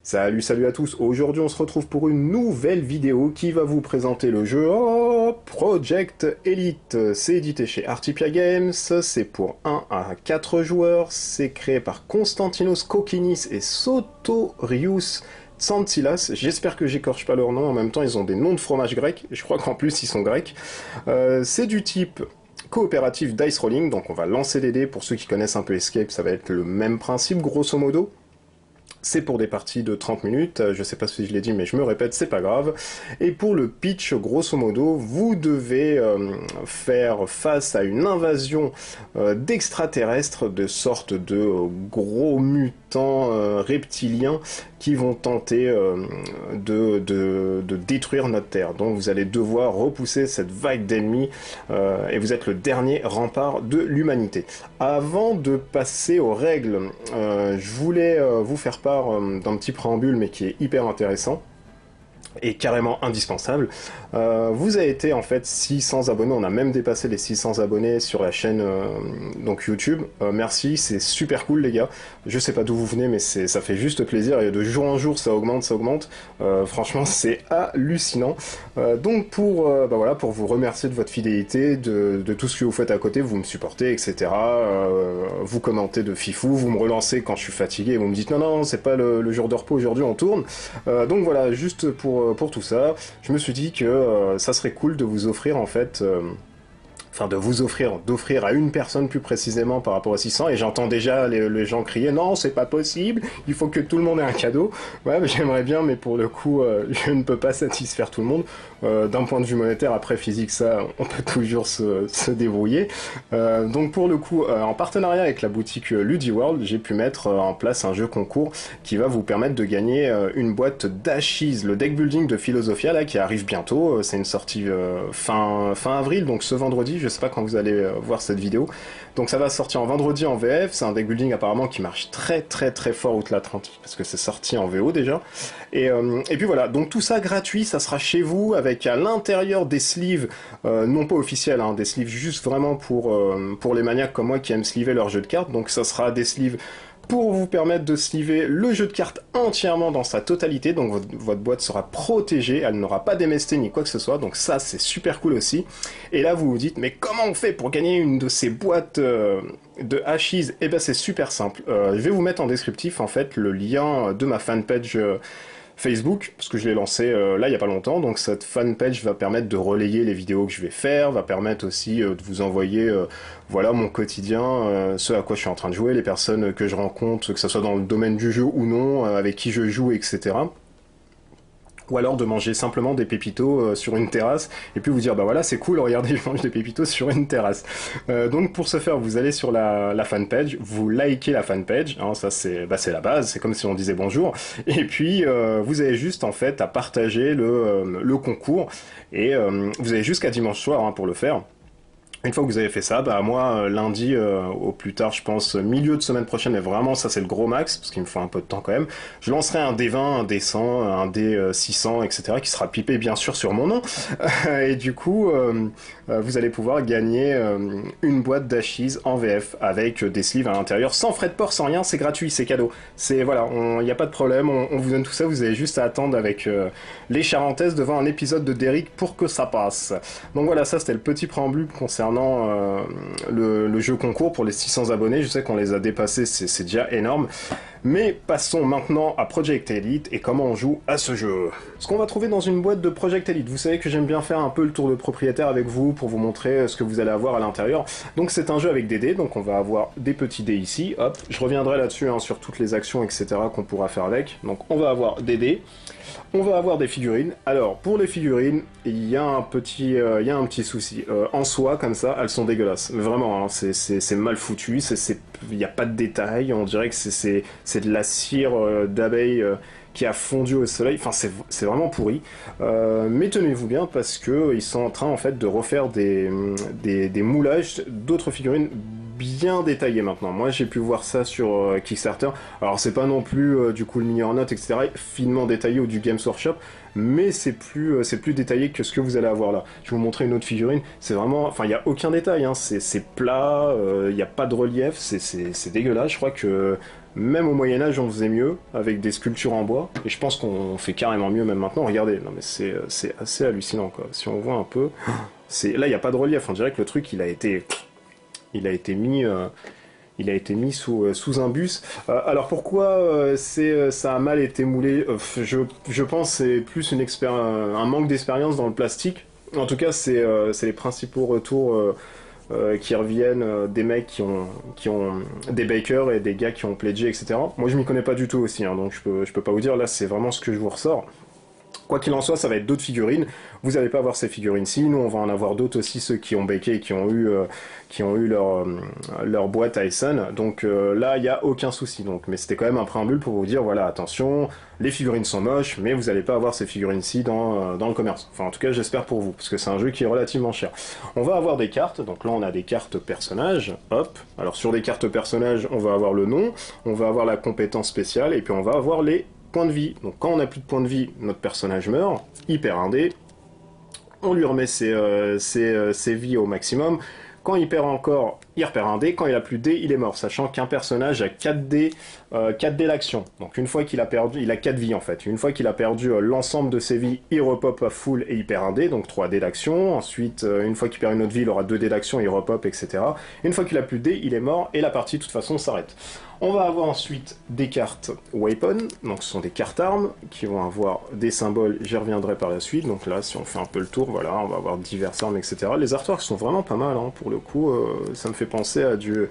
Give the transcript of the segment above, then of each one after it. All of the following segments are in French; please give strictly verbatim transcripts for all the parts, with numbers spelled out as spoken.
Salut, salut à tous. Aujourd'hui, on se retrouve pour une nouvelle vidéo qui va vous présenter le jeu oh, Project Elite. C'est édité chez Artipia Games, c'est pour un à quatre joueurs, c'est créé par Konstantinos Kokinis et Sotorius Tsantsilas. J'espère que j'écorche pas leur nom, en même temps ils ont des noms de fromage grec, je crois qu'en plus ils sont grecs. Euh, c'est du type coopératif dice rolling, donc on va lancer des dés. Pour ceux qui connaissent un peu Escape, ça va être le même principe grosso modo. C'est pour des parties de trente minutes, je sais pas si je l'ai dit mais je me répète, c'est pas grave. Et pour le pitch, grosso modo, vous devez euh, faire face à une invasion euh, d'extraterrestres, de sortes de euh, gros mutants euh, reptiliens qui vont tenter euh, de, de, de détruire notre Terre. Donc vous allez devoir repousser cette vague d'ennemis euh, et vous êtes le dernier rempart de l'humanité. Avant de passer aux règles, euh, je voulais euh, vous faire part d'un petit préambule mais qui est hyper intéressant et carrément indispensable. Euh, vous avez été en fait six cents abonnés, on a même dépassé les six cents abonnés sur la chaîne euh, donc YouTube. Euh, merci, c'est super cool les gars. Je sais pas d'où vous venez mais c'est ça fait juste plaisir et de jour en jour ça augmente, ça augmente. Euh, franchement c'est hallucinant. Euh, donc pour euh, bah voilà, pour vous remercier de votre fidélité, de, de tout ce que vous faites à côté, vous me supportez, et cetera. Euh, vous commentez de fifou, vous me relancez quand je suis fatigué et vous me dites non non c'est pas le, le jour de repos aujourd'hui, on tourne. Euh, donc voilà, juste pour pour tout ça, je me suis dit que euh, ça serait cool de vous offrir en fait, euh, enfin de vous offrir, d'offrir à une personne plus précisément par rapport à six cents, et j'entends déjà les, les gens crier non c'est pas possible, il faut que tout le monde ait un cadeau. Ouais mais j'aimerais bien mais pour le coup euh, je ne peux pas satisfaire tout le monde. Euh, d'un point de vue monétaire, après physique ça on peut toujours se, se débrouiller. Euh, donc pour le coup euh, en partenariat avec la boutique euh, LudiWorld, j'ai pu mettre euh, en place un jeu concours qui va vous permettre de gagner euh, une boîte d'Ashes, le deck building de Philosophia là qui arrive bientôt. Euh, c'est une sortie euh, fin, fin avril, donc ce vendredi, je sais pas quand vous allez euh, voir cette vidéo. Donc ça va sortir en vendredi en V F, c'est un deck building apparemment qui marche très très très fort outre-Atlantique parce que c'est sorti en V O déjà. Et, euh, et puis voilà, donc tout ça gratuit, ça sera chez vous avec à l'intérieur des sleeves, euh, non pas officiels, hein, des sleeves juste vraiment pour, euh, pour les maniaques comme moi qui aiment sleever leur jeu de cartes. Donc ça sera des sleeves pour vous permettre de sleever le jeu de cartes entièrement dans sa totalité, donc votre, votre boîte sera protégée, elle n'aura pas d'M S T ni quoi que ce soit, donc ça c'est super cool aussi. Et là vous vous dites, mais comment on fait pour gagner une de ces boîtes euh, de Ashes? Eh ben c'est super simple, euh, je vais vous mettre en descriptif en fait le lien de ma fanpage euh, Facebook, parce que je l'ai lancé euh, là il n'y a pas longtemps, donc cette fanpage va permettre de relayer les vidéos que je vais faire, va permettre aussi euh, de vous envoyer euh, voilà mon quotidien, euh, ce à quoi je suis en train de jouer, les personnes que je rencontre, que ce soit dans le domaine du jeu ou non, euh, avec qui je joue, et cetera. Ou alors de manger simplement des pépitos euh, sur une terrasse, et puis vous dire, bah voilà, c'est cool, regardez, je mange des pépitos sur une terrasse. Euh, donc pour ce faire, vous allez sur la, la fanpage, vous likez la fanpage, hein, ça c'est bah, c'est la base, c'est comme si on disait bonjour, et puis euh, vous avez juste en fait à partager le, euh, le concours, et euh, vous avez jusqu'à dimanche soir hein, pour le faire. Une fois que vous avez fait ça, bah moi, lundi, euh, au plus tard, je pense, milieu de semaine prochaine, mais vraiment, ça c'est le gros max, parce qu'il me faut un peu de temps quand même, je lancerai un D vingt, un D cent, un D six cents, et cetera, qui sera pipé bien sûr sur mon nom, et du coup, euh, vous allez pouvoir gagner euh, une boîte d'Ashes en V F, avec des sleeves à l'intérieur, sans frais de port, sans rien, c'est gratuit, c'est cadeau. C'est, voilà, il n'y a pas de problème, on, on vous donne tout ça, vous avez juste à attendre avec euh, les charentaises devant un épisode de Derrick pour que ça passe. Donc voilà, ça c'était le petit préambule concernant Euh, le, le jeu concours pour les six cents abonnés. Je sais qu'on les a dépassés, c'est déjà énorme. Mais passons maintenant à Project Elite et comment on joue à ce jeu. Ce qu'on va trouver dans une boîte de Project Elite, vous savez que j'aime bien faire un peu le tour de propriétaire avec vous pour vous montrer ce que vous allez avoir à l'intérieur. Donc c'est un jeu avec des dés, donc on va avoir des petits dés ici, hop, je reviendrai là-dessus hein, sur toutes les actions, et cetera qu'on pourra faire avec. Donc on va avoir des dés, on va avoir des figurines. Alors pour les figurines, il y a un petit, euh, il y a un petit souci. Euh, en soi, comme ça, elles sont dégueulasses. Mais vraiment, hein, c'est mal foutu, il n'y a pas de détails, on dirait que c'est c'est de la cire euh, d'abeille euh, qui a fondu au soleil, enfin c'est vraiment pourri. Euh, mais tenez-vous bien parce que ils sont en train en fait de refaire des, des, des moulages d'autres figurines bien détaillé maintenant. Moi j'ai pu voir ça sur euh, Kickstarter. Alors c'est pas non plus euh, du coup le mini Ornate, et cetera finement détaillé ou du Games Workshop, mais c'est plus, euh, c'est plus détaillé que ce que vous allez avoir là. Je vais vous montrer une autre figurine. C'est vraiment, enfin il n'y a aucun détail, hein. C'est plat, il euh, n'y a pas de relief, c'est dégueulasse. Je crois que même au Moyen-Âge on faisait mieux avec des sculptures en bois, et je pense qu'on fait carrément mieux même maintenant. Regardez, non mais c'est assez hallucinant quoi. Si on voit un peu, là il n'y a pas de relief, on dirait que le truc il a été... Il a été mis, euh, il a été mis sous, euh, sous un bus. Euh, alors pourquoi euh, c'est, euh, ça a mal été moulé? euh, je, je pense que c'est plus une un manque d'expérience dans le plastique. En tout cas, c'est euh, les principaux retours euh, euh, qui reviennent euh, des mecs qui ont, qui ont des bakers et des gars qui ont pledgé, et cetera. Moi, je m'y connais pas du tout aussi, hein, donc je peux, je peux pas vous dire. Là, c'est vraiment ce que je vous ressors. Quoi qu'il en soit, ça va être d'autres figurines. Vous n'allez pas avoir ces figurines-ci. Nous, on va en avoir d'autres aussi, ceux qui ont baké et qui ont eu, euh, qui ont eu leur, euh, leur boîte Tyson. Donc euh, là, il n'y a aucun souci. Donc, mais c'était quand même un préambule pour vous dire, voilà, attention, les figurines sont moches, mais vous n'allez pas avoir ces figurines-ci dans, euh, dans le commerce. Enfin, en tout cas, j'espère pour vous, parce que c'est un jeu qui est relativement cher. On va avoir des cartes. Donc là, on a des cartes personnages. Hop. Alors sur des cartes personnages, on va avoir le nom, on va avoir la compétence spéciale, et puis on va avoir les points de vie. Donc quand on n'a plus de points de vie, notre personnage meurt, il perd un dé, on lui remet ses, euh, ses, euh, ses vies au maximum. Quand il perd encore, il repère un dé. Quand il a plus de dé, il est mort. Sachant qu'un personnage a quatre dés, euh, quatre dés d'action. Donc une fois qu'il a perdu, il a quatre vies en fait. Une fois qu'il a perdu euh, l'ensemble de ses vies, il repop à full et il perd un dé, donc trois dés d'action. Ensuite, euh, une fois qu'il perd une autre vie, il aura deux dés d'action, il repop, et cetera. Une fois qu'il a plus de dés, il est mort et la partie de toute façon s'arrête. On va avoir ensuite des cartes weapon, donc ce sont des cartes armes qui vont avoir des symboles, j'y reviendrai par la suite. Donc là, si on fait un peu le tour, voilà, on va avoir diverses armes, et cetera. Les artworks sont vraiment pas mal, hein, pour le coup, euh, ça me fait penser à du...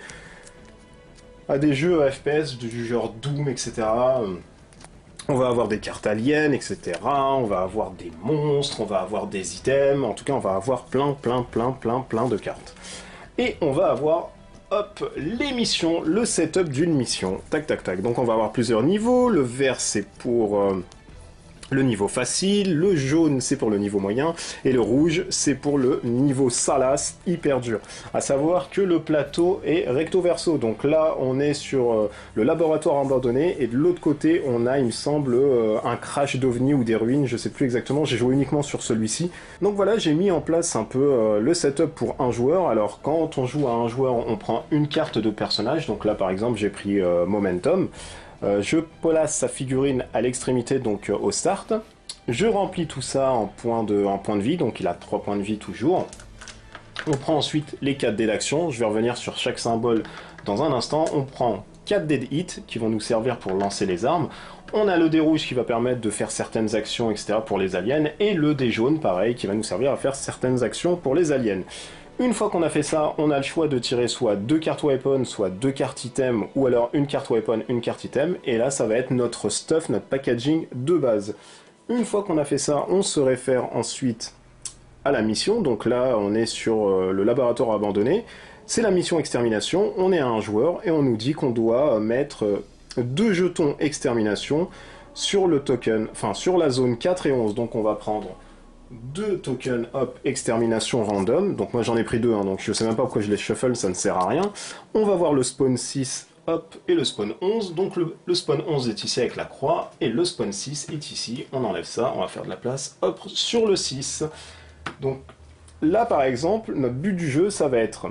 à des jeux F P S du genre Doom, et cetera. On va avoir des cartes aliens, et cetera. On va avoir des monstres, on va avoir des items, en tout cas on va avoir plein, plein, plein, plein, plein de cartes. Et on va avoir... hop, les missions, le setup d'une mission. Tac, tac, tac. Donc on va avoir plusieurs niveaux. Le vert, c'est pour euh, le niveau facile. Le jaune, c'est pour le niveau moyen. Et le rouge, c'est pour le niveau salace, hyper dur. À savoir que le plateau est recto-verso. Donc là, on est sur euh, le laboratoire abandonné. Et de l'autre côté, on a, il me semble, euh, un crash d'ovni ou des ruines. Je sais plus exactement. J'ai joué uniquement sur celui-ci. Donc voilà, j'ai mis en place un peu euh, le setup pour un joueur. Alors quand on joue à un joueur, on prend une carte de personnage. Donc là par exemple j'ai pris euh, Momentum. Euh, je place sa figurine à l'extrémité, donc euh, au start. Je remplis tout ça en points de, en points de vie, donc il a trois points de vie toujours. On prend ensuite les quatre dés d'action. Je vais revenir sur chaque symbole dans un instant. On prend quatre dés de hit qui vont nous servir pour lancer les armes. On a le dé rouge qui va permettre de faire certaines actions, et cetera pour les aliens, et le dé jaune, pareil, qui va nous servir à faire certaines actions pour les aliens. Une fois qu'on a fait ça, on a le choix de tirer soit deux cartes weapon, soit deux cartes item, ou alors une carte weapon, une carte item, et là ça va être notre stuff, notre packaging de base. Une fois qu'on a fait ça, on se réfère ensuite à la mission, donc là on est sur euh, le laboratoire abandonné. C'est la mission extermination, on est à un joueur, et on nous dit qu'on doit mettre... Euh, deux jetons extermination sur le token, enfin sur la zone quatre et onze. Donc on va prendre deux tokens hop extermination random. Donc moi j'en ai pris deux, hein, donc je sais même pas pourquoi je les shuffle, ça ne sert à rien. On va voir le spawn six hop et le spawn onze. Donc le, le spawn onze est ici avec la croix et le spawn six est ici. On enlève ça, on va faire de la place hop sur le six. Donc là par exemple, notre but du jeu ça va être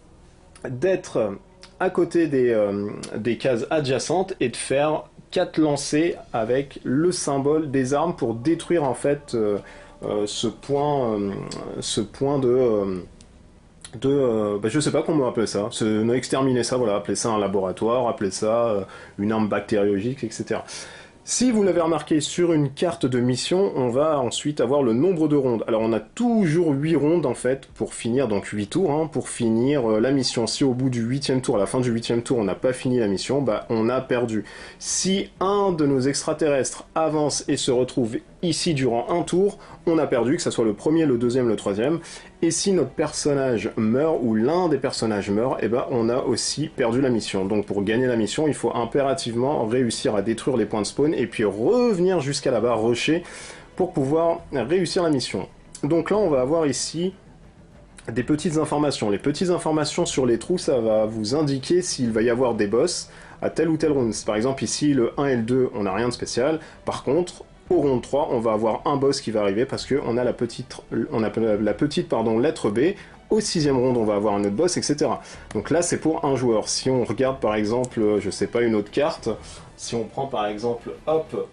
d'être à côté des, euh, des cases adjacentes et de faire quatre lancers avec le symbole des armes pour détruire en fait euh, euh, ce point euh, ce point de euh, de euh, bah, je sais pas comment appeler ça, exterminer ça, voilà, appeler ça un laboratoire, appeler ça euh, une arme bactériologique, et cetera. Si vous l'avez remarqué sur une carte de mission, on va ensuite avoir le nombre de rondes. Alors on a toujours huit rondes en fait pour finir, donc huit tours, hein, pour finir euh, la mission. Si au bout du huitième tour, à la fin du huitième tour, on n'a pas fini la mission, bah on a perdu. Si un de nos extraterrestres avance et se retrouve ici durant un tour, on a perdu, que ce soit le premier, le deuxième, le troisième. Et si notre personnage meurt, ou l'un des personnages meurt, eh ben on a aussi perdu la mission. Donc pour gagner la mission, il faut impérativement réussir à détruire les points de spawn, et puis revenir jusqu'à la barre rusher pour pouvoir réussir la mission. Donc là, on va avoir ici des petites informations. Les petites informations sur les trous, ça va vous indiquer s'il va y avoir des boss à tel ou tel round. Par exemple, ici, le un et le deux, on n'a rien de spécial. Par contre, au round trois, on va avoir un boss qui va arriver parce qu'on a la petite, on a la petite pardon, lettre B. Au sixième round, on va avoir un autre boss, et cetera. Donc là, c'est pour un joueur. Si on regarde, par exemple, je sais pas, une autre carte, si on prend, par exemple, hop,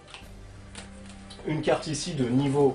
une carte ici de niveau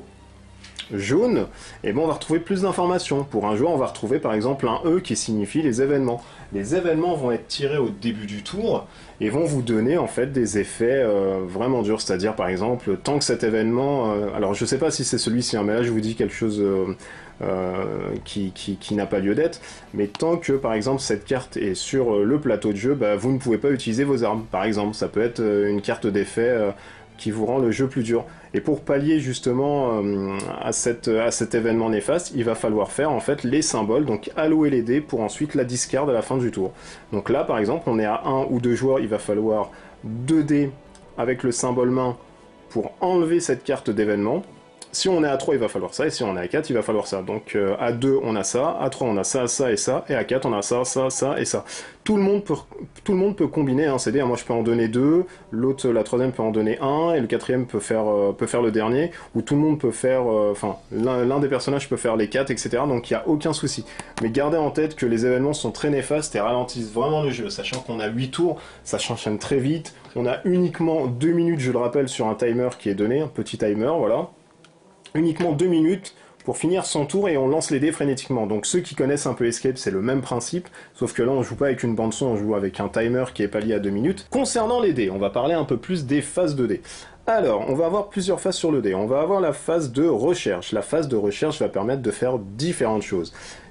jaune, et bon on va retrouver plus d'informations. Pour un joueur, on va retrouver par exemple un E qui signifie les événements. Les événements vont être tirés au début du tour et vont vous donner en fait des effets euh, vraiment durs, c'est-à-dire par exemple tant que cet événement, euh, alors je sais pas si c'est celui-ci, hein, mais là je vous dis quelque chose euh, euh, qui, qui, qui n'a pas lieu d'être, mais tant que par exemple cette carte est sur le plateau de jeu, bah, vous ne pouvez pas utiliser vos armes. Par exemple, ça peut être une carte d'effet euh, qui vous rend le jeu plus dur. Et pour pallier justement euh, à, cette, à cet événement néfaste, il va falloir faire en fait les symboles, donc allouer les dés pour ensuite la discard à la fin du tour. Donc là par exemple, on est à un ou deux joueurs, il va falloir deux dés avec le symbole main pour enlever cette carte d'événement. Si on est à trois, il va falloir ça, et si on est à quatre, il va falloir ça. Donc euh, à deux, on a ça, à trois, on a ça, ça et ça, et à quatre, on a ça, ça, ça et ça. Tout le monde peut, tout le monde peut combiner un C D, moi je peux en donner deux, l'autre, la troisième peut en donner un, et le quatrième peut faire, euh, peut faire le dernier, ou tout le monde peut faire, enfin, euh, l'un des personnages peut faire les quatre, et cetera. Donc il n'y a aucun souci. Mais gardez en tête que les événements sont très néfastes et ralentissent vraiment le jeu, sachant qu'on a huit tours, ça s'enchaîne très vite, on a uniquement deux minutes, je le rappelle, sur un timer qui est donné, un petit timer, voilà. Uniquement deux minutes pour finir son tour et on lance les dés frénétiquement. Donc ceux qui connaissent un peu Escape, c'est le même principe, sauf que là on joue pas avec une bande son, on joue avec un timer qui est pallié à deux minutes. Concernant les dés, on va parler un peu plus des phases de dés. Alors, on va avoir plusieurs phases sur le dé. On va avoir la phase de recherche. La phase de recherche va permettre de faire différentes choses.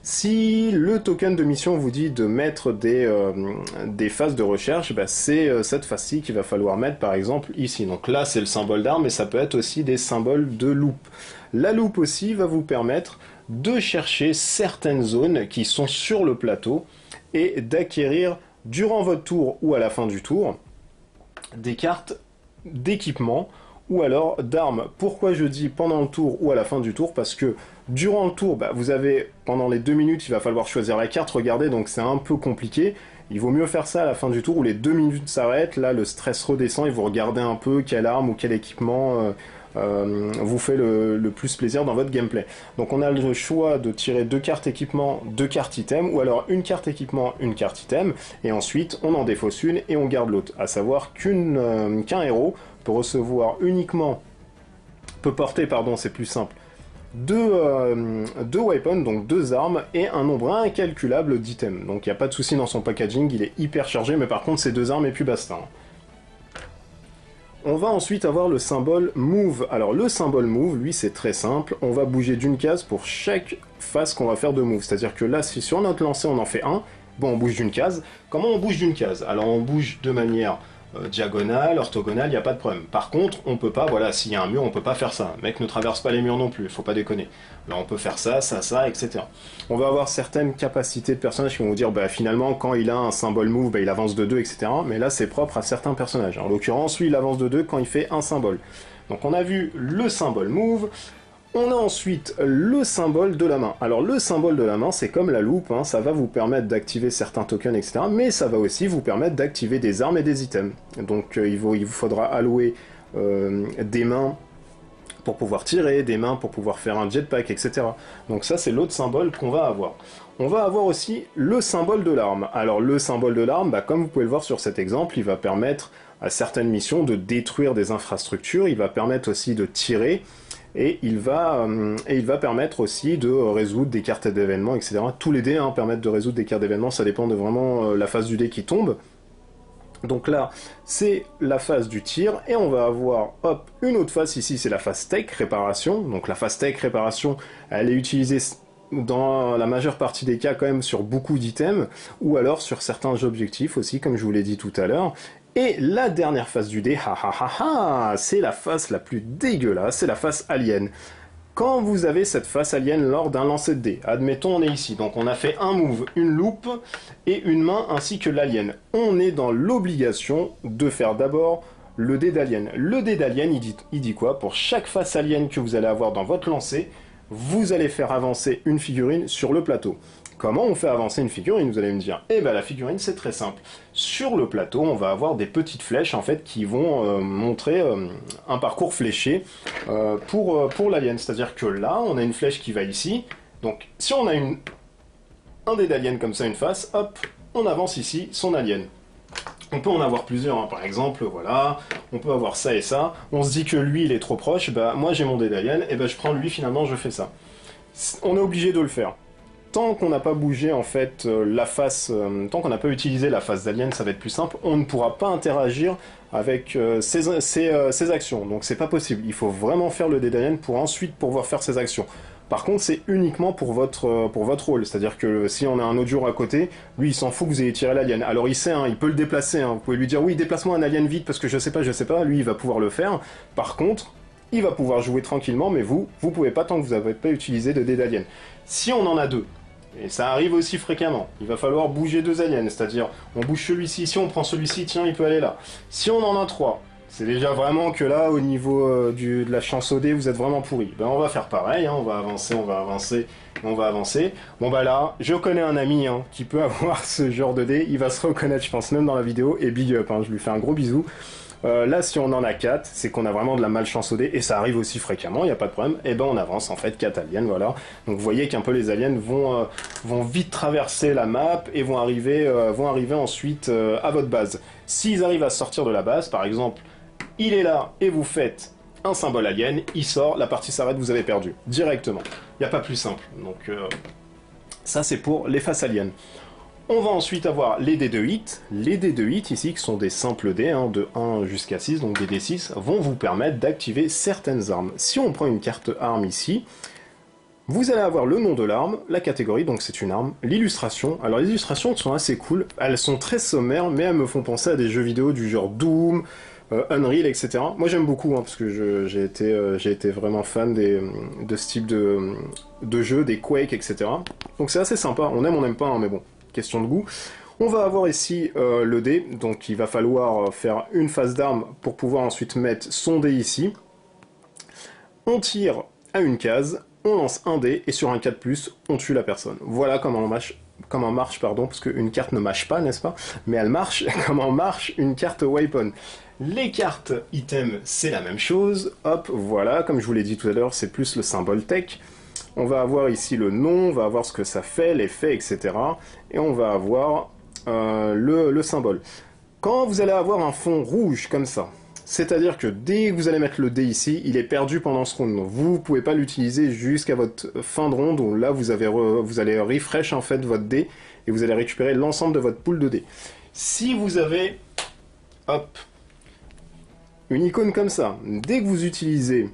Si le token de mission vous dit de mettre des, euh, des phases de recherche, bah c'est euh, cette phase-ci qu'il va falloir mettre par exemple ici. Donc là c'est le symbole d'arme, mais ça peut être aussi des symboles de loupe. La loupe aussi va vous permettre de chercher certaines zones qui sont sur le plateau et d'acquérir durant votre tour ou à la fin du tour des cartes d'équipement ou alors d'armes. Pourquoi je dis pendant le tour ou à la fin du tour? Parce que durant le tour, bah, vous avez, pendant les deux minutes, il va falloir choisir la carte, regardez, donc c'est un peu compliqué. Il vaut mieux faire ça à la fin du tour où les deux minutes s'arrêtent, là le stress redescend et vous regardez un peu quelle arme ou quel équipement euh, euh, vous fait le, le plus plaisir dans votre gameplay. Donc on a le choix de tirer deux cartes équipement, deux cartes item, ou alors une carte équipement, une carte item, et ensuite on en défausse une et on garde l'autre. À savoir qu'une euh, qu'un héros peut recevoir uniquement, peut porter, pardon, c'est plus simple, deux, euh, deux weapons, donc deux armes, et un nombre incalculable d'items. Donc il n'y a pas de souci dans son packaging, il est hyper chargé, mais par contre c'est deux armes et puis basta. On va ensuite avoir le symbole Move. Alors le symbole Move, lui c'est très simple, on va bouger d'une case pour chaque phase qu'on va faire de Move. C'est-à-dire que là, si sur notre lancée on en fait un, bon on bouge d'une case. Comment on bouge d'une case? Alors on bouge de manière euh, diagonale, orthogonale, il n'y a pas de problème. Par contre, on peut pas, voilà, s'il y a un mur, on peut pas faire ça. Mec, ne traverse pas les murs non plus, faut pas déconner. Là on peut faire ça, ça, ça, et cetera. On va avoir certaines capacités de personnages qui vont vous dire, bah finalement, quand il a un symbole Move, bah, il avance de deux, et cetera. Mais là c'est propre à certains personnages. En l'occurrence, lui il avance de deux quand il fait un symbole. Donc on a vu le symbole Move. On a ensuite le symbole de la main. Alors le symbole de la main, c'est comme la loupe, hein, ça va vous permettre d'activer certains tokens, et cetera. Mais ça va aussi vous permettre d'activer des armes et des items. Donc euh, il, vous, il vous faudra allouer euh, des mains pour pouvoir tirer, des mains pour pouvoir faire un jetpack, et cetera. Donc ça c'est l'autre symbole qu'on va avoir. On va avoir aussi le symbole de l'arme. Alors le symbole de l'arme, bah, comme vous pouvez le voir sur cet exemple, il va permettre à certaines missions de détruire des infrastructures, il va permettre aussi de tirer, et il va, euh, et il va permettre aussi de résoudre des cartes d'événements, et cetera. Tous les dés hein, permettent de résoudre des cartes d'événements, ça dépend de vraiment euh, la phase du dé qui tombe. Donc là, c'est la phase du tir, et on va avoir, hop, une autre phase ici, c'est la phase tech, réparation. Donc la phase tech, réparation, elle est utilisée dans la majeure partie des cas quand même sur beaucoup d'items, ou alors sur certains objectifs aussi, comme je vous l'ai dit tout à l'heure. Et la dernière phase du dé, ha ha ha ha, c'est la phase la plus dégueulasse, c'est la phase alien. Quand vous avez cette phase alien lors d'un lancer de dés, admettons on est ici, donc on a fait un move, une loupe et une main ainsi que l'alien. On est dans l'obligation de faire d'abord le dé d'alien. Le dé d'alien, il dit, il dit quoi? Pour chaque phase alien que vous allez avoir dans votre lancer, vous allez faire avancer une figurine sur le plateau. Comment on fait avancer une figurine, vous allez me dire? Eh bien la figurine c'est très simple. Sur le plateau, on va avoir des petites flèches en fait qui vont euh, montrer euh, un parcours fléché euh, pour, euh, pour l'alien. C'est-à-dire que là, on a une flèche qui va ici. Donc si on a une, un dé d'alien comme ça, une face, hop, on avance ici son alien. On peut en avoir plusieurs, hein. Par exemple, voilà, on peut avoir ça et ça. On se dit que lui, il est trop proche, bah moi j'ai mon dé d'alien, et ben je prends lui finalement, je fais ça. On est obligé de le faire. Tant qu'on n'a pas bougé en fait euh, la face, euh, tant qu'on n'a pas utilisé la face d'alien, ça va être plus simple, on ne pourra pas interagir avec euh, ces, ces, euh, ces actions. Donc c'est pas possible, il faut vraiment faire le dé d'alien pour ensuite pouvoir faire ces actions. Par contre, c'est uniquement pour votre, euh, pour votre rôle, c'est-à-dire que si on a un autre joueur à côté, lui il s'en fout que vous ayez tiré l'alien. Alors il sait, hein, il peut le déplacer, hein. Vous pouvez lui dire oui, déplace-moi un alien vite parce que je sais pas, je sais pas, lui il va pouvoir le faire. Par contre, il va pouvoir jouer tranquillement, mais vous, vous pouvez pas tant que vous n'avez pas utilisé de dé d'alien. Si on en a deux, et ça arrive aussi fréquemment, il va falloir bouger deux aliens, c'est-à-dire on bouge celui-ci, si on prend celui-ci, tiens, il peut aller là. Si on en a trois, c'est déjà vraiment que là, au niveau euh, du, de la chance au dé, vous êtes vraiment pourri. Ben on va faire pareil, hein, on va avancer, on va avancer, on va avancer. Bon bah là, je connais un ami hein, qui peut avoir ce genre de dé, il va se reconnaître, je pense, même dans la vidéo, et big up, hein, je lui fais un gros bisou. Euh, là, si on en a quatre, c'est qu'on a vraiment de la malchance au dé, et ça arrive aussi fréquemment, il n'y a pas de problème, et ben on avance en fait quatre aliens, voilà. Donc vous voyez qu'un peu les aliens vont, euh, vont vite traverser la map, et vont arriver, euh, vont arriver ensuite euh, à votre base. S'ils arrivent à sortir de la base, par exemple, il est là, et vous faites un symbole alien, il sort, la partie s'arrête, vous avez perdu, directement. Il n'y a pas plus simple, donc euh, ça c'est pour les faces aliens. On va ensuite avoir les dés de hit. Les dés de hit ici, qui sont des simples dés, hein, de un jusqu'à six, donc des dés six, vont vous permettre d'activer certaines armes. Si on prend une carte arme ici, vous allez avoir le nom de l'arme, la catégorie, donc c'est une arme, l'illustration. Alors les illustrations sont assez cool, elles sont très sommaires, mais elles me font penser à des jeux vidéo du genre Doom, euh, Unreal, et cetera. Moi j'aime beaucoup, hein, parce que j'ai été, euh, j'ai été vraiment fan des, de ce type de, de jeu, des Quake, et cetera. Donc c'est assez sympa, on aime, on n'aime pas, hein, mais bon. Question de goût. On va avoir ici euh, le dé, donc il va falloir faire une phase d'arme pour pouvoir ensuite mettre son dé ici. On tire à une case, on lance un dé, et sur un quatre plus, on tue la personne. Voilà comment on marche, comment marche pardon, parce qu'une carte ne mâche pas, n'est-ce pas? Mais elle marche, comment marche une carte weapon. Les cartes items, c'est la même chose. Hop, voilà, comme je vous l'ai dit tout à l'heure, c'est plus le symbole tech. On va avoir ici le nom, on va avoir ce que ça fait, l'effet, et cetera. Et on va avoir euh, le, le symbole. Quand vous allez avoir un fond rouge comme ça, c'est-à-dire que dès que vous allez mettre le dé ici, il est perdu pendant ce round. Vous ne pouvez pas l'utiliser jusqu'à votre fin de ronde, où là vous, avez re, vous allez refresh en fait votre dé, et vous allez récupérer l'ensemble de votre pool de dés. Si vous avez, hop, une icône comme ça, dès que vous utilisez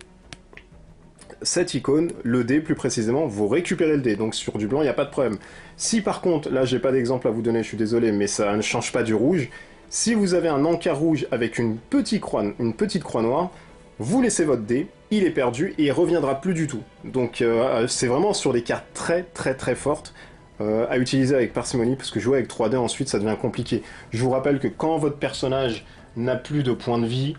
cette icône, le dé plus précisément, vous récupérez le dé, donc sur du blanc il n'y a pas de problème. Si par contre, là j'ai pas d'exemple à vous donner, je suis désolé, mais ça ne change pas du rouge, si vous avez un encart rouge avec une petite croix, une petite croix noire, vous laissez votre dé, il est perdu et il reviendra plus du tout. Donc euh, c'est vraiment sur des cartes très très très fortes euh, à utiliser avec parcimonie, parce que jouer avec trois dés ensuite ça devient compliqué. Je vous rappelle que quand votre personnage n'a plus de points de vie,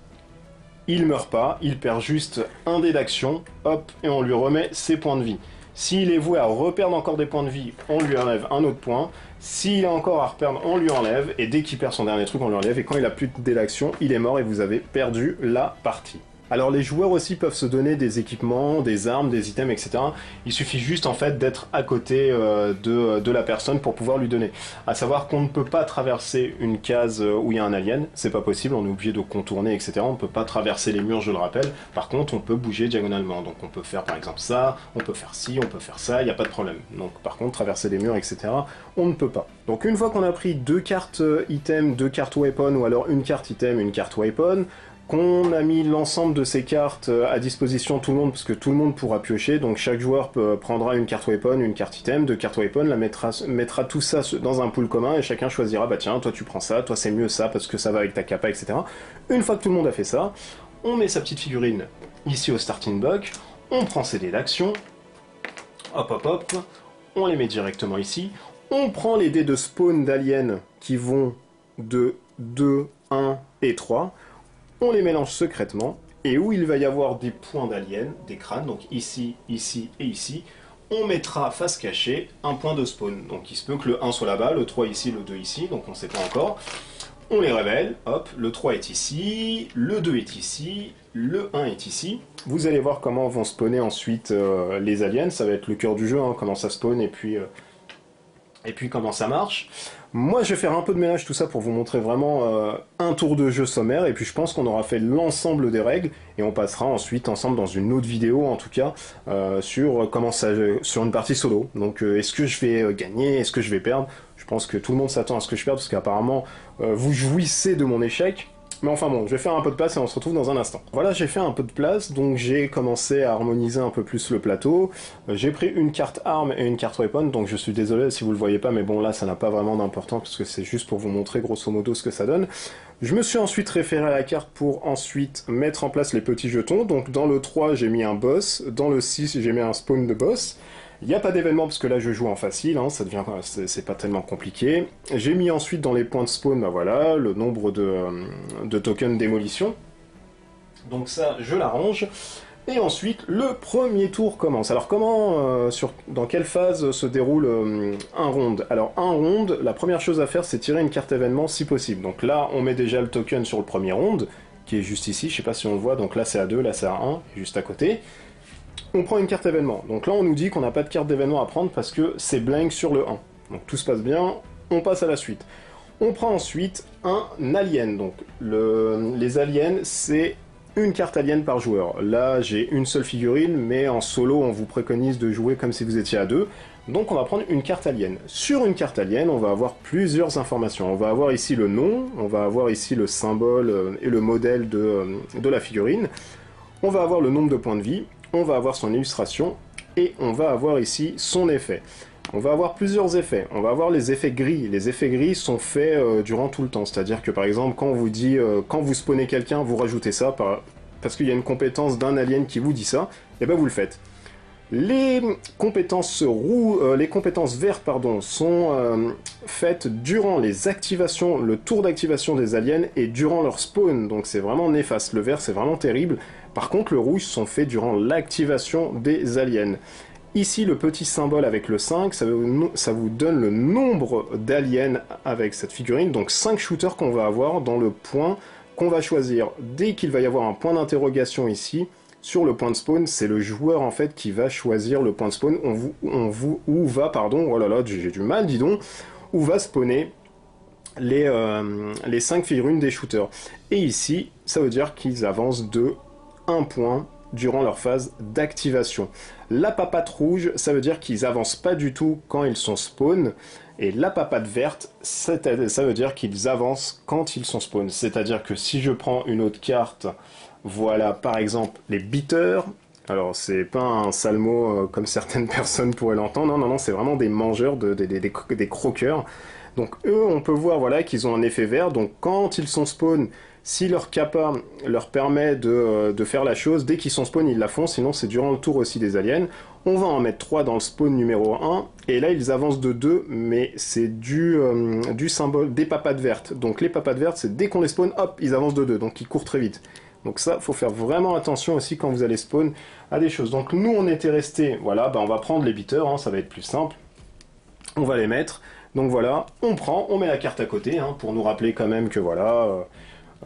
il meurt pas, il perd juste un dé d'action, hop, et on lui remet ses points de vie. S'il est voué à reperdre encore des points de vie, on lui enlève un autre point. S'il a encore à reperdre, on lui enlève, et dès qu'il perd son dernier truc, on lui enlève, et quand il a plus de dé d'action, il est mort et vous avez perdu la partie. Alors les joueurs aussi peuvent se donner des équipements, des armes, des items, et cetera. Il suffit juste en fait d'être à côté euh, de, de la personne pour pouvoir lui donner. À savoir qu'on ne peut pas traverser une case où il y a un alien, c'est pas possible, on est obligé de contourner, et cetera. On ne peut pas traverser les murs, je le rappelle. Par contre, on peut bouger diagonalement. Donc on peut faire par exemple ça, on peut faire ci, on peut faire ça, il n'y a pas de problème. Donc par contre, traverser les murs, et cetera, on ne peut pas. Donc une fois qu'on a pris deux cartes item, deux cartes weapon, ou alors une carte item, une carte weapon, qu'on a mis l'ensemble de ces cartes à disposition tout le monde, parce que tout le monde pourra piocher, donc chaque joueur peut, prendra une carte weapon, une carte item, deux cartes weapon, la mettra, mettra tout ça dans un pool commun, et chacun choisira, bah tiens, toi tu prends ça, toi c'est mieux ça, parce que ça va avec ta capa, et cetera. Une fois que tout le monde a fait ça, on met sa petite figurine ici au starting block, on prend ses dés d'action, hop hop hop, on les met directement ici, on prend les dés de spawn d'aliens qui vont de deux, un et trois, on les mélange secrètement, et où il va y avoir des points d'aliens, des crânes, donc ici, ici et ici, on mettra face cachée un point de spawn. Donc il se peut que le un soit là-bas, le trois ici, le deux ici, donc on ne sait pas encore. On les révèle, hop, le trois est ici, le deux est ici, le un est ici. Vous allez voir comment vont spawner ensuite euh, les aliens, ça va être le cœur du jeu, hein, comment ça spawn et puis, euh, et puis comment ça marche. Moi je vais faire un peu de ménage tout ça pour vous montrer vraiment euh, un tour de jeu sommaire, et puis je pense qu'on aura fait l'ensemble des règles, et on passera ensuite ensemble dans une autre vidéo en tout cas, euh, sur, comment ça, sur une partie solo. Donc euh, est-ce que je vais gagner, est-ce que je vais perdre? Je pense que tout le monde s'attend à ce que je perde, parce qu'apparemment, euh, vous jouissez de mon échec. Mais enfin bon, je vais faire un peu de place et on se retrouve dans un instant. Voilà, j'ai fait un peu de place, donc j'ai commencé à harmoniser un peu plus le plateau. Euh, j'ai pris une carte arme et une carte weapon, donc je suis désolé si vous le voyez pas, mais bon là, ça n'a pas vraiment d'importance, parce que c'est juste pour vous montrer grosso modo ce que ça donne. Je me suis ensuite référé à la carte pour ensuite mettre en place les petits jetons. Donc dans le trois, j'ai mis un boss, dans le six, j'ai mis un spawn de boss. Il n'y a pas d'événement parce que là je joue en facile, hein, ça devient, c'est pas tellement compliqué. J'ai mis ensuite dans les points de spawn, bah voilà, le nombre de, euh, de tokens démolition. Donc ça, je l'arrange. Et ensuite, le premier tour commence. Alors comment, euh, sur, dans quelle phase se déroule euh, un round? Alors un round, la première chose à faire c'est tirer une carte événement si possible. Donc là on met déjà le token sur le premier round, qui est juste ici, je sais pas si on le voit, donc là c'est à deux, là c'est à un, juste à côté. On prend une carte événement. Donc là, on nous dit qu'on n'a pas de carte d'événement à prendre parce que c'est blank sur le un. Donc tout se passe bien, on passe à la suite. On prend ensuite un alien. Donc le, les aliens, c'est une carte alien par joueur. Là, j'ai une seule figurine, mais en solo, on vous préconise de jouer comme si vous étiez à deux. Donc on va prendre une carte alien. Sur une carte alien, on va avoir plusieurs informations. On va avoir ici le nom, on va avoir ici le symbole et le modèle de, de la figurine. On va avoir le nombre de points de vie. On va avoir son illustration, et on va avoir ici son effet. On va avoir plusieurs effets. On va avoir les effets gris. Les effets gris sont faits euh, durant tout le temps. C'est-à-dire que par exemple, quand on vous dit, euh, quand vous spawnez quelqu'un, vous rajoutez ça, par... parce qu'il y a une compétence d'un alien qui vous dit ça, et ben vous le faites. Les compétences, roux, euh, les compétences vertes pardon, sont euh, faites durant les activations, le tour d'activation des aliens et durant leur spawn, donc c'est vraiment néfaste. Le vert c'est vraiment terrible. Par contre le rouge sont faits durant l'activation des aliens. Ici le petit symbole avec le cinq, ça, ça vous donne le nombre d'aliens avec cette figurine, donc cinq shooters qu'on va avoir dans le point qu'on va choisir. Dès qu'il va y avoir un point d'interrogation ici, sur le point de spawn, c'est le joueur en fait qui va choisir le point de spawn, on vous, on vous, où va, pardon, oh là là, j'ai du mal, dis donc, où va spawner les, euh, les cinq figurines des shooters. Et ici, ça veut dire qu'ils avancent de un point durant leur phase d'activation. La papate rouge, ça veut dire qu'ils avancent pas du tout quand ils sont spawn, et la papate verte, ça veut dire qu'ils avancent quand ils sont spawn. C'est-à-dire que si je prends une autre carte, voilà par exemple les beaters, alors c'est pas un sale mot euh, comme certaines personnes pourraient l'entendre, non non non, c'est vraiment des mangeurs, de, de, de, des, des croqueurs. Donc eux, on peut voir voilà qu'ils ont un effet vert, donc quand ils sont spawn, si leur kappa leur permet de, euh, de faire la chose, dès qu'ils sont spawn, ils la font, sinon c'est durant le tour aussi des aliens. On va en mettre trois dans le spawn numéro un, et là ils avancent de deux, mais c'est du, euh, du symbole des papates vertes. Donc les papates vertes, c'est dès qu'on les spawn, hop, ils avancent de deux, donc ils courent très vite. Donc ça, faut faire vraiment attention aussi quand vous allez spawn à des choses. Donc nous, on était restés, voilà, bah on va prendre les beaters, hein, ça va être plus simple. On va les mettre. Donc voilà, on prend, on met la carte à côté, hein, pour nous rappeler quand même que voilà, euh, euh,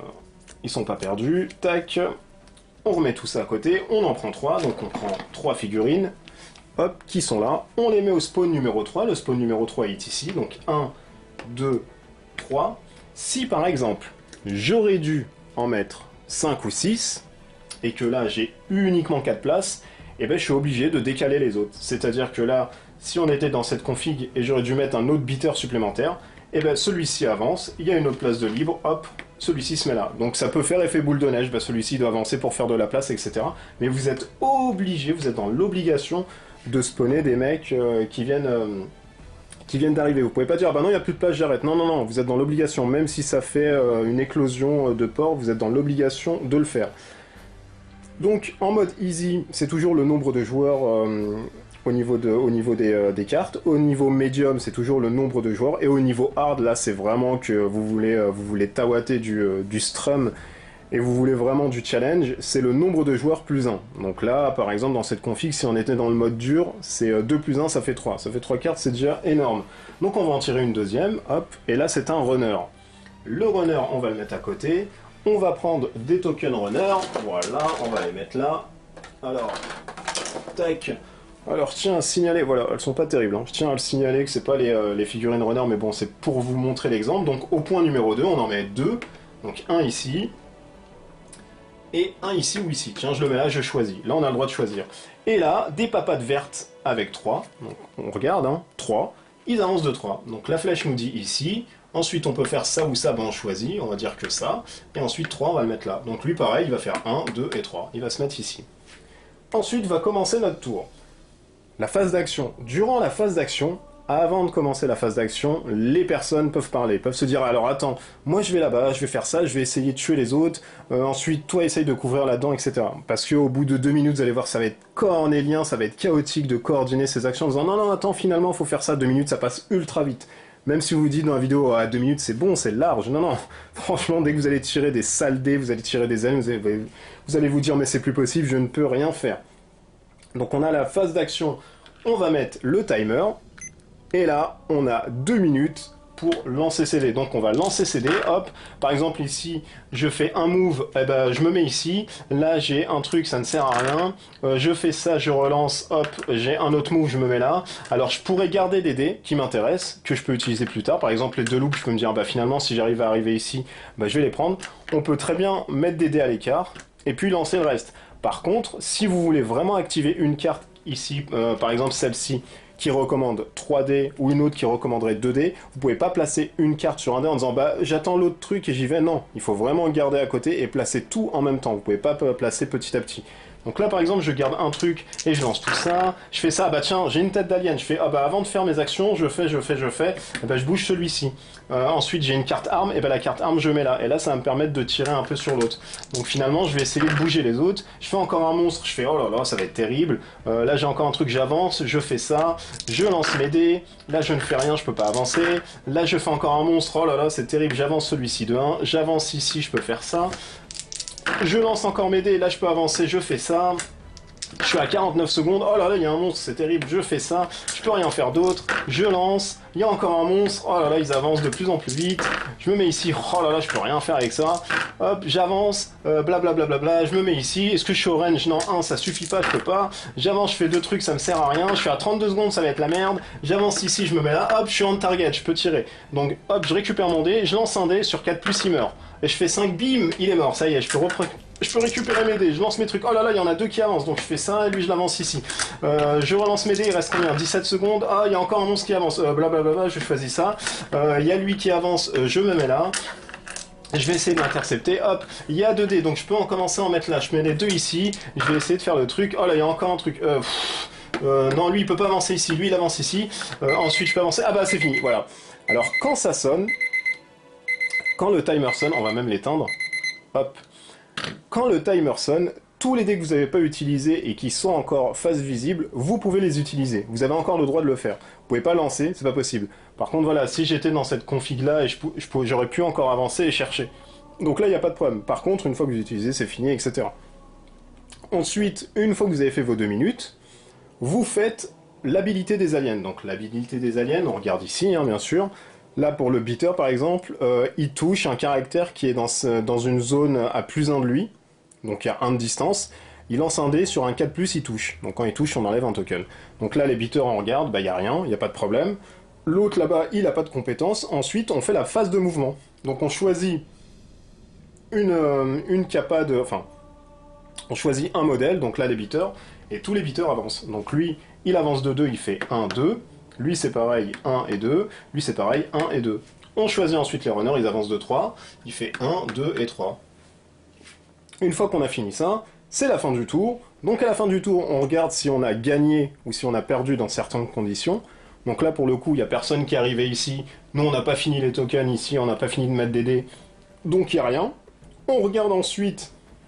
ils sont pas perdus. Tac, on remet tout ça à côté, on en prend trois, donc on prend trois figurines, hop, qui sont là. On les met au spawn numéro trois, le spawn numéro trois est ici, donc un, deux, trois. Si par exemple, j'aurais dû en mettre cinq ou six, et que là j'ai uniquement quatre places, et ben je suis obligé de décaler les autres. C'est-à-dire que là, si on était dans cette config et j'aurais dû mettre un autre beater supplémentaire, et ben celui-ci avance, il y a une autre place de libre, hop, celui-ci se met là. Donc ça peut faire effet boule de neige, ben celui-ci doit avancer pour faire de la place, et cetera. Mais vous êtes obligé, vous êtes dans l'obligation de spawner des mecs euh, qui viennent... Euh, qui viennent d'arriver. Vous pouvez pas dire, ah bah non, il n'y a plus de place, j'arrête. Non, non, non, vous êtes dans l'obligation. Même si ça fait euh, une éclosion de porc, vous êtes dans l'obligation de le faire. Donc, en mode easy, c'est toujours le nombre de joueurs euh, au niveau, de, au niveau des, euh, des cartes. Au niveau medium, c'est toujours le nombre de joueurs. Et au niveau hard, là, c'est vraiment que vous voulez, euh, vous voulez tawater du, euh, du strum et vous voulez vraiment du challenge, c'est le nombre de joueurs plus un. Donc là, par exemple, dans cette config, si on était dans le mode dur, c'est deux plus un, ça fait trois. Ça fait trois cartes, c'est déjà énorme. Donc on va en tirer une deuxième, hop, et là c'est un runner. Le runner, on va le mettre à côté. On va prendre des tokens runner, voilà, on va les mettre là. Alors, tac. Alors je tiens à signaler, voilà, elles sont pas terribles, hein. Je tiens à le signaler que c'est pas les, euh, les figurines runner, mais bon, c'est pour vous montrer l'exemple. Donc au point numéro deux, on en met deux. Donc un ici, et un ici ou ici. Tiens, je le mets là, je choisis. Là, on a le droit de choisir. Et là, des papates vertes avec trois. Donc, on regarde, hein, trois. Ils avancent de trois. Donc, la flèche nous dit ici. Ensuite, on peut faire ça ou ça, ben on choisit. On va dire que ça. Et ensuite, trois, on va le mettre là. Donc, lui, pareil, il va faire un, deux et trois. Il va se mettre ici. Ensuite, va commencer notre tour. La phase d'action. Durant la phase d'action, avant de commencer la phase d'action, les personnes peuvent parler, peuvent se dire, alors attends, moi je vais là-bas, je vais faire ça, je vais essayer de tuer les autres, euh, ensuite toi essaye de couvrir là-dedans, et cetera. Parce qu'au bout de deux minutes, vous allez voir, ça va être cornélien, ça va être chaotique de coordonner ces actions en disant, non, non, attends, finalement, il faut faire ça, deux minutes, ça passe ultra vite. Même si vous vous dites dans la vidéo, à deux minutes, c'est bon, c'est large. Non, non, franchement, dès que vous allez tirer des sales dés, vous allez tirer des ailes, vous allez, vous allez vous dire, mais c'est plus possible, je ne peux rien faire. Donc on a la phase d'action, on va mettre le timer. Et là, on a deux minutes pour lancer ces dés. Donc on va lancer ces dés, hop. Par exemple ici, je fais un move, eh ben, je me mets ici. Là, j'ai un truc, ça ne sert à rien. Euh, je fais ça, je relance, hop, j'ai un autre move, je me mets là. Alors je pourrais garder des dés qui m'intéressent, que je peux utiliser plus tard. Par exemple, les deux loops, je peux me dire, bah finalement, si j'arrive à arriver ici, bah, je vais les prendre. On peut très bien mettre des dés à l'écart et puis lancer le reste. Par contre, si vous voulez vraiment activer une carte ici, euh, par exemple celle-ci, qui recommande trois dés ou une autre qui recommanderait deux dés, vous pouvez pas placer une carte sur un dé en disant bah j'attends l'autre truc et j'y vais. Non, il faut vraiment le garder à côté et placer tout en même temps. Vous pouvez pas placer petit à petit. Donc là par exemple je garde un truc et je lance tout ça, je fais ça, bah tiens j'ai une tête d'alien, je fais ah bah avant de faire mes actions, je fais, je fais, je fais, et bah je bouge celui-ci. Euh, ensuite j'ai une carte arme, et bah la carte arme je mets là, et là ça va me permettre de tirer un peu sur l'autre. Donc finalement je vais essayer de bouger les autres, je fais encore un monstre, je fais oh là là ça va être terrible, euh, là j'ai encore un truc, j'avance, je fais ça, je lance mes dés, là je ne fais rien, je peux pas avancer, là je fais encore un monstre, oh là là c'est terrible, j'avance celui-ci de un, j'avance ici, je peux faire ça. Je lance encore mes dés, là je peux avancer, je fais ça. Je suis à quarante-neuf secondes, oh là là, il y a un monstre, c'est terrible, je fais ça. Je peux rien faire d'autre, je lance, il y a encore un monstre, oh là là, ils avancent de plus en plus vite. Je me mets ici, oh là là, je peux rien faire avec ça. Hop, j'avance, blablabla, bla, bla, bla, je me mets ici. Est-ce que je suis au range? Non, un, ça suffit pas, je peux pas. J'avance, je fais deux trucs, ça me sert à rien. Je suis à trente-deux secondes, ça va être la merde. J'avance ici, je me mets là, hop, je suis on target, je peux tirer. Donc hop, je récupère mon dé, je lance un dé, sur quatre plus, il meurt. Et je fais cinq, bim, il est mort, ça y est, je peux reprendre. Je peux récupérer mes dés, je lance mes trucs, oh là là, il y en a deux qui avancent, donc je fais ça, et lui je l'avance ici. Euh, je relance mes dés, il reste combien? dix-sept secondes, ah, il y a encore un monstre qui avance, euh, blablabla, je choisis ça. Euh, il y a lui qui avance, euh, je me mets là. Je vais essayer de l'intercepter, hop, il y a deux dés, donc je peux en commencer à en mettre là. Je mets les deux ici, je vais essayer de faire le truc, oh là, il y a encore un truc, euh, pff, euh, non, lui il peut pas avancer ici, lui il avance ici. Euh, ensuite je peux avancer, ah bah c'est fini, voilà. Alors quand ça sonne, quand le timer sonne, on va même l'éteindre, hop. Quand le timer sonne, tous les dés que vous n'avez pas utilisés et qui sont encore face visible, vous pouvez les utiliser. Vous avez encore le droit de le faire. Vous pouvez pas lancer, c'est pas possible. Par contre, voilà, si j'étais dans cette config-là, j'aurais pu encore avancer et chercher. Donc là, il n'y a pas de problème. Par contre, une fois que vous utilisez, c'est fini, et cetera. Ensuite, une fois que vous avez fait vos deux minutes, vous faites l'habilité des aliens. Donc l'habilité des aliens, on regarde ici, hein, bien sûr. Là, pour le beater, par exemple, euh, il touche un caractère qui est dans, ce, dans une zone à plus un de lui, donc il y a un de distance. Il lance un dé, sur un quatre plus, il touche. Donc quand il touche, on enlève un token. Donc là, les beaters, on regarde, bah il n'y a rien, il n'y a pas de problème. L'autre, là-bas, il n'a pas de compétence. Ensuite, on fait la phase de mouvement. Donc on choisit une, euh, une capa de... Enfin, on choisit un modèle, donc là, les beaters, et tous les beaters avancent. Donc lui, il avance de deux, il fait un, deux. Lui c'est pareil, un et deux, lui c'est pareil, un et deux. On choisit ensuite les runners, ils avancent de trois, il fait un, deux et trois. Une fois qu'on a fini ça, c'est la fin du tour. Donc à la fin du tour, on regarde si on a gagné ou si on a perdu dans certaines conditions. Donc là pour le coup, il n'y a personne qui est arrivé ici. Nous on n'a pas fini les tokens ici, on n'a pas fini de mettre des dés. Donc il n'y a rien. On regarde ensuite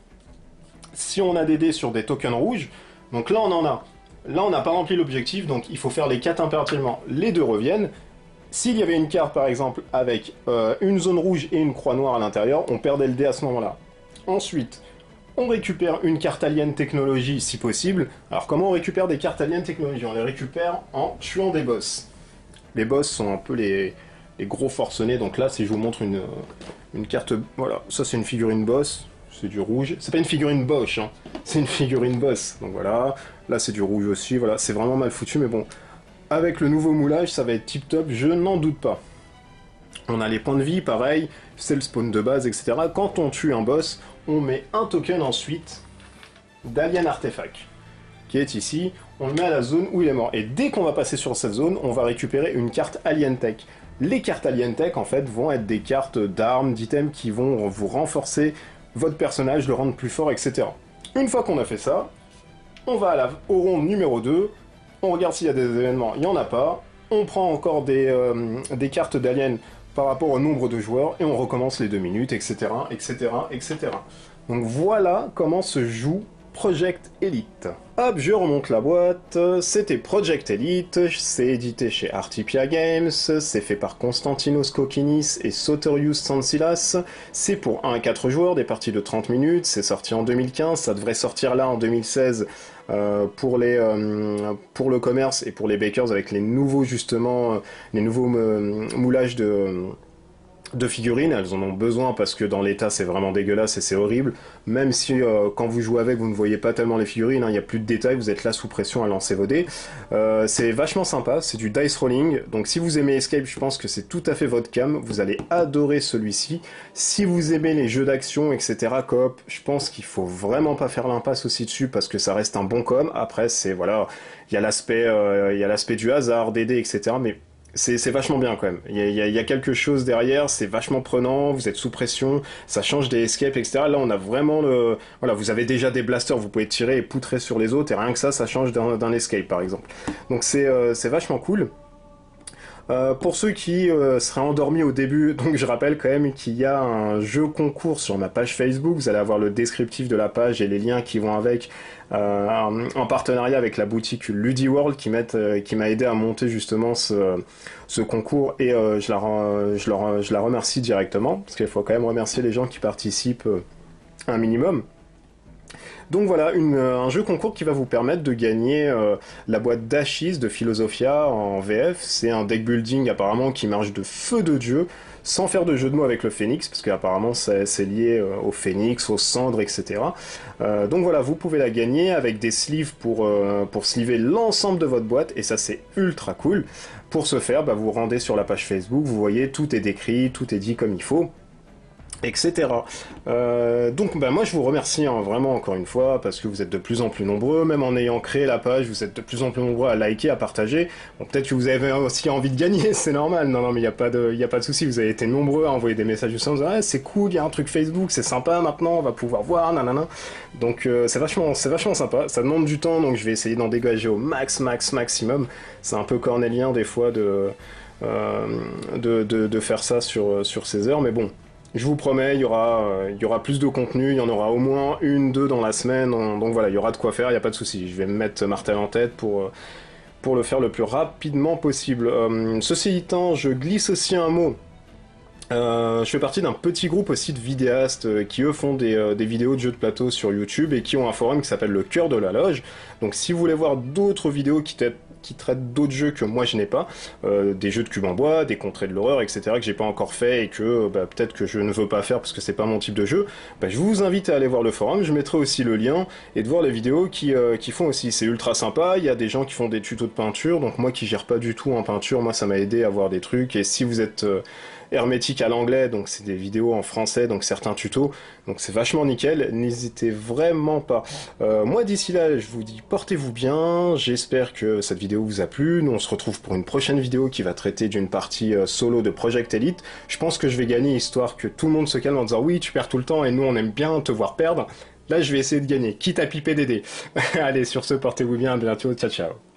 si on a des dés sur des tokens rouges. Donc là on en a. Là, on n'a pas rempli l'objectif, donc il faut faire les quatre impérativement. Les deux reviennent. S'il y avait une carte, par exemple, avec euh, une zone rouge et une croix noire à l'intérieur, on perdait le dé à ce moment-là. Ensuite, on récupère une carte Alien Technology si possible. Alors comment on récupère des cartes Alien Technology? On les récupère en tuant des boss. Les boss sont un peu les, les gros forcenés, donc là si je vous montre une, une carte... Voilà, ça c'est une figurine boss, c'est du rouge. C'est pas une figurine Bosch, hein. C'est une figurine boss. Donc voilà, là c'est du rouge aussi, voilà, c'est vraiment mal foutu, mais bon. Avec le nouveau moulage, ça va être tip top, je n'en doute pas. On a les points de vie, pareil, c'est le spawn de base, et cetera. Quand on tue un boss, on met un token ensuite d'Alien Artefact, qui est ici, on le met à la zone où il est mort. Et dès qu'on va passer sur cette zone, on va récupérer une carte Alien Tech. Les cartes Alien Tech, en fait, vont être des cartes d'armes, d'items qui vont vous renforcer votre personnage, le rendre plus fort, et cetera. Une fois qu'on a fait ça, on va à la, au rond numéro deux, on regarde s'il y a des événements, il n'y en a pas, on prend encore des, euh, des cartes d'Alien par rapport au nombre de joueurs, et on recommence les deux minutes, et cetera, et cetera, et cetera. Donc voilà comment se joue Project Elite. Hop, je remonte la boîte, c'était Project Elite, c'est édité chez Artipia Games, c'est fait par Konstantinos Kokinis et Soterius Tsantsilas, c'est pour un à quatre joueurs, des parties de trente minutes, c'est sorti en deux mille quinze, ça devrait sortir là en deux mille seize euh, pour, les, euh, pour le commerce et pour les bakers avec les nouveaux justement, euh, les nouveaux euh, moulages de... Euh, de figurines, elles en ont besoin parce que dans l'état c'est vraiment dégueulasse et c'est horrible, même si euh, quand vous jouez avec vous ne voyez pas tellement les figurines, il hein, n'y a plus de détails, vous êtes là sous pression à lancer vos dés. Euh, c'est vachement sympa, c'est du dice rolling, donc si vous aimez Escape, je pense que c'est tout à fait votre cam, vous allez adorer celui-ci. Si vous aimez les jeux d'action, et cetera, coop, je pense qu'il faut vraiment pas faire l'impasse aussi dessus parce que ça reste un bon com. Après c'est, voilà, il y a l'aspect euh, il y a l'aspect du hasard, des dés, et cetera, mais c'est vachement bien quand même. Il y, a, il, y a, il y a quelque chose derrière, c'est vachement prenant, vous êtes sous pression, ça change des escapes, et cetera. Là, on a vraiment le... Voilà, vous avez déjà des blasters, vous pouvez tirer et poutrer sur les autres, et rien que ça, ça change d'un escape, par exemple. Donc c'est euh, c'est vachement cool. Euh, pour ceux qui euh, seraient endormis au début, donc je rappelle quand même qu'il y a un jeu concours sur ma page Facebook, vous allez avoir le descriptif de la page et les liens qui vont avec, euh, en partenariat avec la boutique LudiWorld qui m'a euh, qui m'a aidé à monter justement ce, ce concours, et euh, je, la, je, leur, je la remercie directement, parce qu'il faut quand même remercier les gens qui participent euh, un minimum. Donc voilà, une, un jeu concours qui va vous permettre de gagner euh, la boîte d'Achis de Philosophia en V F. C'est un deck building apparemment qui marche de feu de Dieu, sans faire de jeu de mots avec le phénix, parce qu'apparemment c'est lié euh, au phénix, aux cendres, et cetera. Euh, donc voilà, vous pouvez la gagner avec des sleeves pour, euh, pour sleever l'ensemble de votre boîte, et ça c'est ultra cool. Pour ce faire, bah, vous rendez sur la page Facebook, vous voyez, tout est décrit, tout est dit comme il faut, et cetera. Euh, donc bah, moi je vous remercie hein, vraiment encore une fois parce que vous êtes de plus en plus nombreux, même en ayant créé la page, vous êtes de plus en plus nombreux à liker, à partager. Bon, peut-être que vous avez aussi envie de gagner, c'est normal, non non mais il n'y a pas de, y a pas de souci, vous avez été nombreux à envoyer des messages du sens, ah, c'est cool, il y a un truc Facebook, c'est sympa maintenant, on va pouvoir voir, nanana. Donc euh, c'est vachement, c'est vachement sympa, ça demande du temps, donc je vais essayer d'en dégager au max, max, maximum. C'est un peu cornélien des fois de, euh, de, de, de faire ça sur, sur ces heures, mais bon. Je vous promets, il y aura, euh, il y aura plus de contenu, il y en aura au moins une, deux dans la semaine, on, donc voilà, il y aura de quoi faire, il n'y a pas de souci. Je vais me mettre martel en tête pour, euh, pour le faire le plus rapidement possible. Euh, ceci étant, je glisse aussi un mot. Euh, je fais partie d'un petit groupe aussi de vidéastes euh, qui eux font des, euh, des vidéos de jeux de plateau sur YouTube et qui ont un forum qui s'appelle le Cœur de la Loge. Donc si vous voulez voir d'autres vidéos qui traitent qui traitent d'autres jeux que moi je n'ai pas, euh, des jeux de cube en bois, des contrées de l'horreur, et cetera que j'ai pas encore fait et que bah, peut-être que je ne veux pas faire parce que c'est pas mon type de jeu, bah, je vous invite à aller voir le forum, je mettrai aussi le lien et de voir les vidéos qui, euh, qui font aussi, c'est ultra sympa, il y a des gens qui font des tutos de peinture, donc moi qui gère pas du tout en peinture, moi ça m'a aidé à voir des trucs, et si vous êtes euh, hermétique à l'anglais, donc c'est des vidéos en français, donc certains tutos, donc c'est vachement nickel, n'hésitez vraiment pas. Euh, moi d'ici là, je vous dis portez-vous bien, j'espère que cette vidéo vous a plu, nous on se retrouve pour une prochaine vidéo qui va traiter d'une partie euh, solo de Project Elite. Je pense que je vais gagner histoire que tout le monde se calme en disant oui tu perds tout le temps et nous on aime bien te voir perdre. Là je vais essayer de gagner, quitte à piper des dés. Allez sur ce, portez-vous bien, à bientôt, ciao ciao.